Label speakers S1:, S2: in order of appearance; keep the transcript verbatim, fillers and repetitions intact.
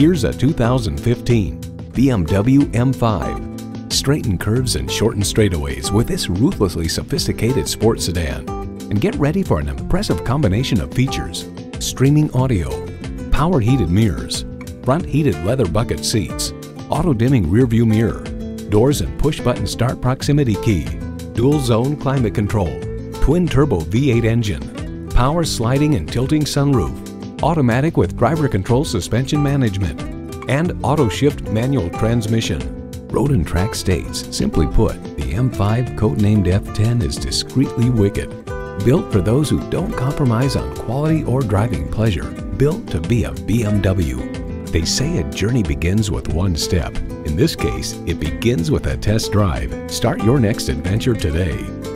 S1: Here's a two thousand fifteen B M W M five. Straighten curves and shorten straightaways with this ruthlessly sophisticated sports sedan. And get ready for an impressive combination of features: streaming audio, power heated mirrors, front heated leather bucket seats, auto dimming rear view mirror, doors and push button start proximity key, dual zone climate control, twin turbo V eight engine, power sliding and tilting sunroof, automatic with driver control suspension management, and auto shift manual transmission. Road and Track states, simply put, the M five, codenamed F ten, is discreetly wicked. Built for those who don't compromise on quality or driving pleasure. Built to be a B M W. They say a journey begins with one step. In this case, it begins with a test drive. Start your next adventure today.